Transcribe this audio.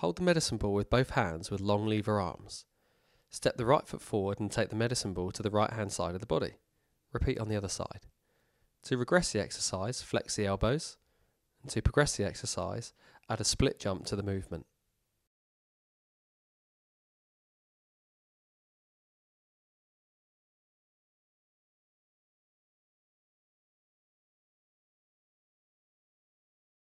Hold the medicine ball with both hands with long lever arms. Step the right foot forward and take the medicine ball to the right hand side of the body. Repeat on the other side. To regress the exercise, flex the elbows. And to progress the exercise, add a split jump to the movement.